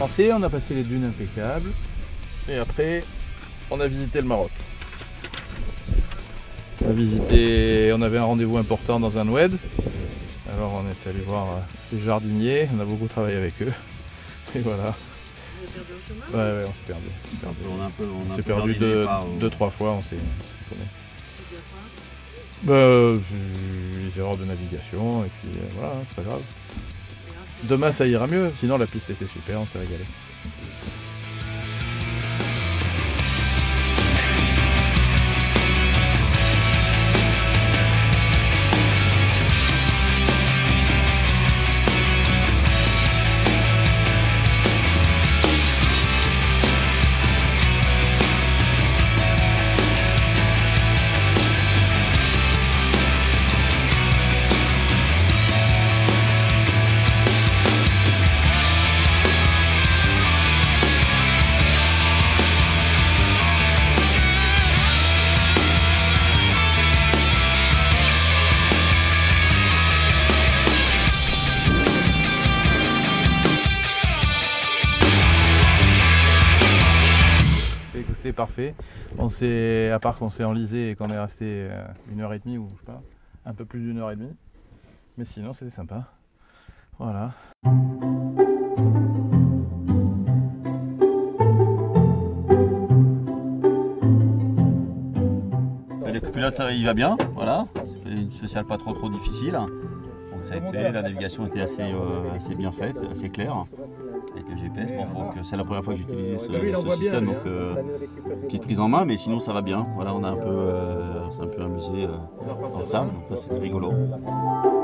commencé, on a passé les dunes impeccables. Et après, on a visité le Maroc. On avait un rendez-vous important dans un oued. Alors on est allé voir les jardiniers, on a beaucoup travaillé avec eux. Et voilà. Vous avez perdu au chemin? Ouais, on s'est perdu. On s'est perdu deux, trois fois, on s'est tourné. Les erreurs de navigation, et puis voilà, c'est pas grave. Demain ça ira mieux, sinon la piste était super, on s'est régalé. Écoutez, parfait. À part qu'on s'est enlisé et qu'on est resté 1h30 ou je sais pas, un peu plus d'1h30. Mais sinon c'était sympa. Voilà. Le copilote, ça il va bien, voilà. C'est une spéciale pas trop difficile. Donc ça a été, la navigation était assez bien faite, assez claire. Avec le GPS, c'est la première fois que j'utilisais ce système, donc petite prise en main, mais sinon ça va bien. Voilà, on s'est un peu amusé dans le sable, donc ça c'était rigolo.